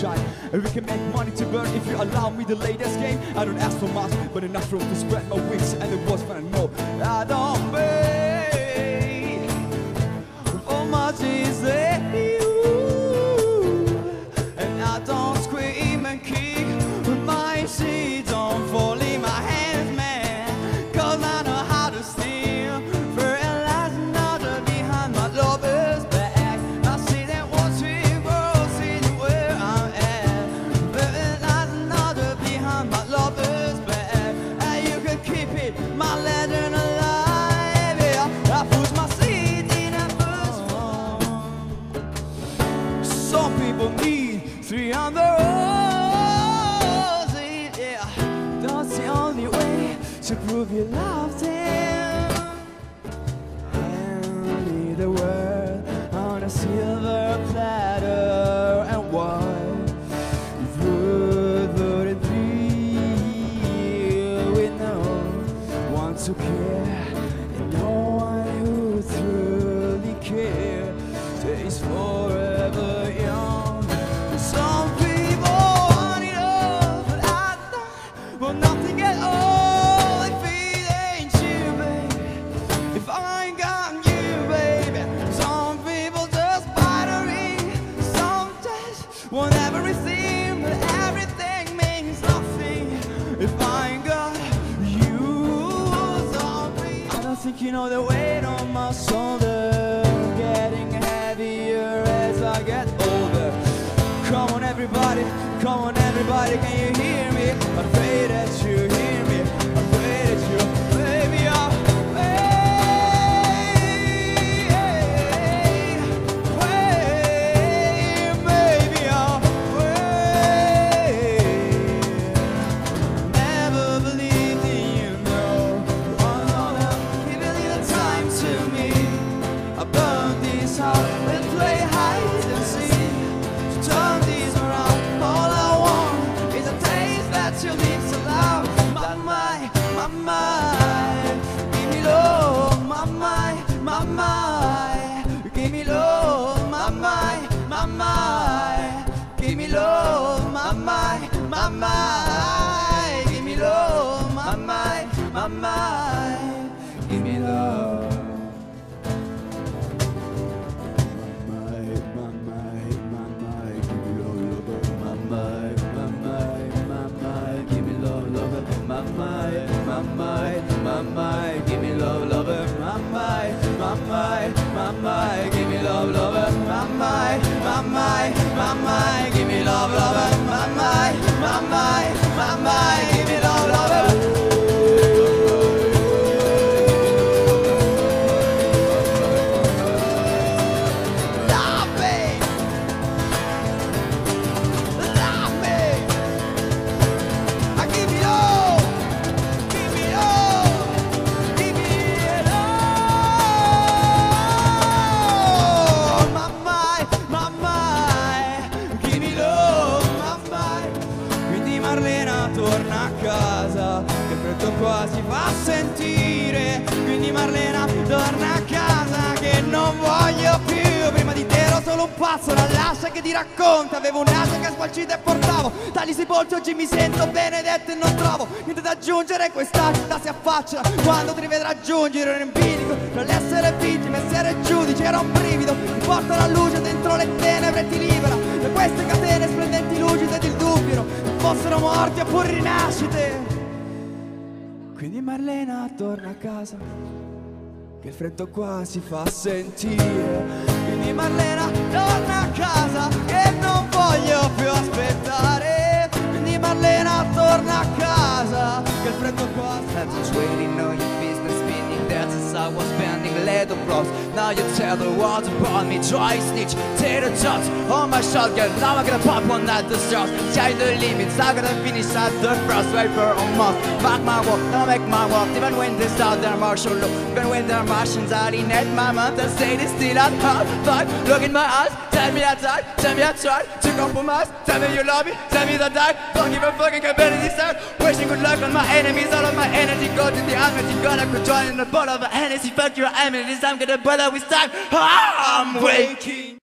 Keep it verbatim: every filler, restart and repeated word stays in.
shine. And we can make money to burn if you allow me to play this game. I don't ask for much, but enough room to spread my wings. And it was fun and more. I don't pay for much is there you. And I don't scream and kick my seat. Don't fall in my hands, man. Cause I know how to steal. Fertilize another behind my lover's back. I see that one sweet girl, see where I'm at. Fertilize another behind my lover's back. And you can keep it, my legend alive. Yeah, I push my seed in a first one. Some people need three hundred roses, yeah. That's the only way to prove you love them. And leave the world on a silver platter. And why would would it be with no one to care and no one who truly cares stays forever young? Some people want it all, but I don't want nothing at all if it ain't you, baby. If I ain't got you, baby. Some people just battery, some just want everything, but everything means nothing if I ain't got you. Some people, I don't think you know the weight on my shoulder getting heavier as I get older. Come on everybody, come on everybody, can you hear me? I pray that you hear me, I pray that you, baby, I wait, wait, baby, I wait. Never believed in you, no. Oh no, no, give a little time to me. I burn this out and play hide and seek. Turn these around, all I want is a taste that your lips allow. My mind, my mind, give me love. My mind, my mind, give me love. My mind, my mind, give me love. My mind, my mind, give me love. My mind, my mind, give me love. My, give me love, lover. My, my, my, my, my, my, give me love, lover. My, my, my, my, my, my, give me love, lover. My, my, my, my, my, my, give me love, lover. Love me, love me. I give you all. Torna a casa, che freddo qua si fa sentire. Quindi Marlena, torna a casa, che non voglio più. Prima di te ero solo un pazzo, la lascia che ti racconta. Avevo un'asia che sgualcita e portavo tali sepolti, oggi mi sento benedetto e non trovo niente da aggiungere. Questa città si affaccia quando ti rivedrà giungere. Ero in bilico tra l'essere vittime e essere giudice. Era un brivido, ti porta la luce dentro le tenebre e ti libera da queste catene splendenti lucide ed il dubbio fossero morti oppure rinascite. Quindi Marlena torna a casa, che il freddo qua si fa sentire. Quindi Marlena torna a casa, che non voglio più aspettare. Quindi Marlena torna a casa, che il freddo qua si fa sentire. Waiting on your business meeting, that's as I was bending leather bros. Now you tell the world about me, try snitch, take the shots on my shotgun. Now I'm gonna pop one at the stars. Sky the limits, I'm gonna finish at the first wafer on Mars. Back my walk, now make my walk. Even when they start their martial law, even when their Martians are in at my mouth and say they still at heart. Five, look in my eyes, tell me I tried, tell me I tried to compromise. Tell me you love me, tell me that I don't give a fucking competitive style. Wishing good luck on my enemies, all of my energy go to the Almighty God. I could join in the bottle of a Hennessy, fuck your amenities. I'm gonna bother with time. I'm waking.